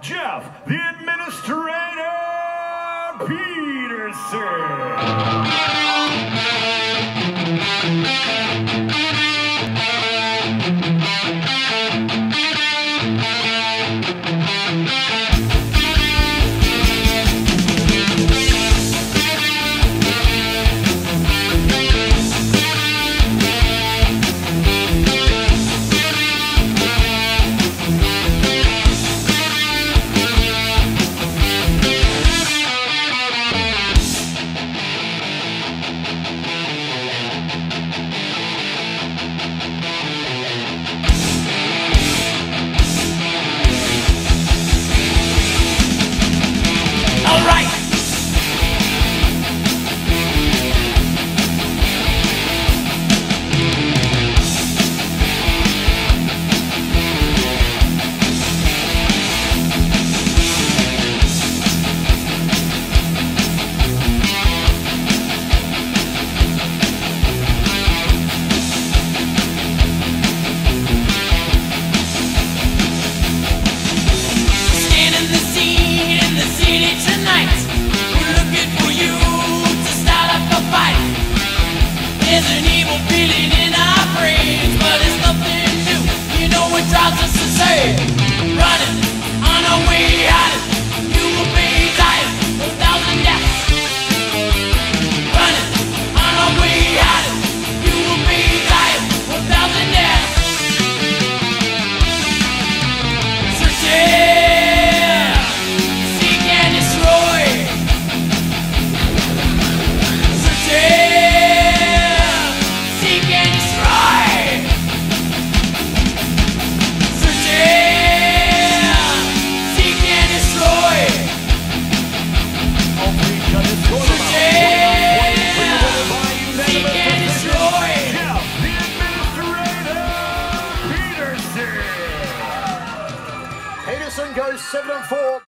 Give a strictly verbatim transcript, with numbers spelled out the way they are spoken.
Jeff, the Administrator Peterson. There's an evil feeling in our brains, but it's nothing new. You know it drives us insane. Running on our way out, you will be dying a thousand deaths. Running on our way out, you will be dying a thousand deaths. Searching, seek and destroy. Searching. Peterson goes seven and four.